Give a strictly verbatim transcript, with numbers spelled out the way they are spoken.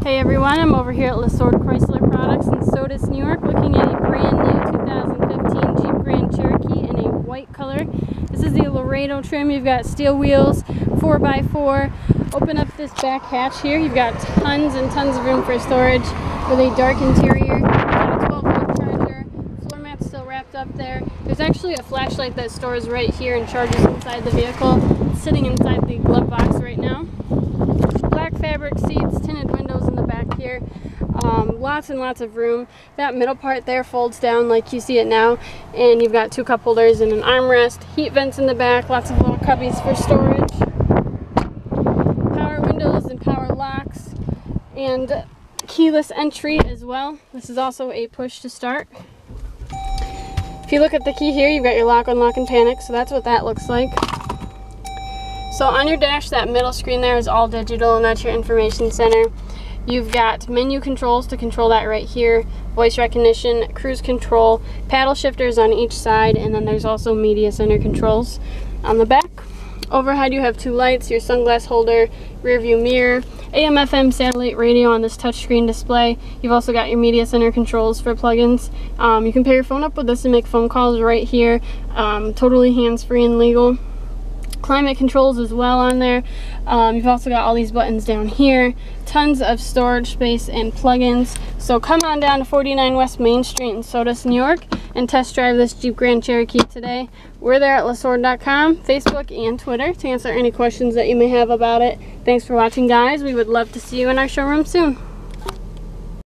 Hey everyone, I'm over here at LeSord Chrysler Products in Sodus, New York, looking at a brand new two thousand fifteen Jeep Grand Cherokee in a white color. This is the Laredo trim. You've got steel wheels, four by four. Open up this back hatch here. You've got tons and tons of room for storage with a dark interior. You've got a twelve volt charger. Floor mat's still wrapped up there. There's actually a flashlight that stores right here and charges inside the vehicle. It's sitting inside the glove box right now. Black fabric seats, tinted windows in the back here. Um, lots and lots of room. That middle part there folds down like you see it now, and you've got two cup holders and an armrest, heat vents in the back, lots of little cubbies for storage, power windows and power locks, and keyless entry as well. This is also a push to start. If you look at the key here, you've got your lock, unlock, and panic, so that's what that looks like. So on your dash, that middle screen there is all digital, and that's your information center. You've got menu controls to control that right here, voice recognition, cruise control, paddle shifters on each side, and then there's also media center controls on the back. Overhead you have two lights, your sunglass holder, rear view mirror, A M F M satellite radio on this touchscreen display. You've also got your media center controls for plugins. Um, you can pair your phone up with this and make phone calls right here, um, totally hands-free and legal. Climate controls as well on there. Um, you've also got all these buttons down here, tons of storage space and plugins. So come on down to forty-nine West Main Street in Sodus, New York, and test drive this Jeep Grand Cherokee today. We're there at lesord dot com, Facebook, and Twitter to answer any questions that you may have about it. Thanks for watching, guys. We would love to see you in our showroom soon.